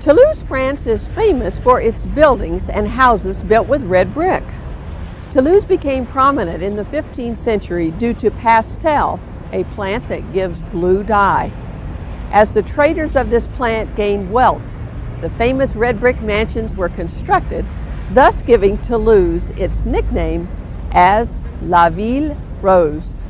Toulouse, France is famous for its buildings and houses built with red brick. Toulouse became prominent in the 15th century due to pastel, a plant that gives blue dye. As the traders of this plant gained wealth, the famous red brick mansions were constructed, thus giving Toulouse its nickname as La Ville Rose.